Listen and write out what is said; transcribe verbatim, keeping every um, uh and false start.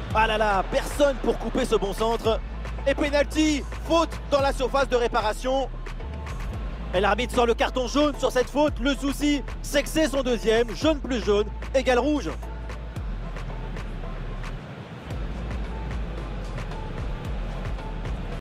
Ah là là, personne pour couper ce bon centre. Et penalty, faute dans la surface de réparation. Et l'arbitre sort le carton jaune sur cette faute. Le souci, c'est que c'est son deuxième, jaune plus jaune, égale rouge.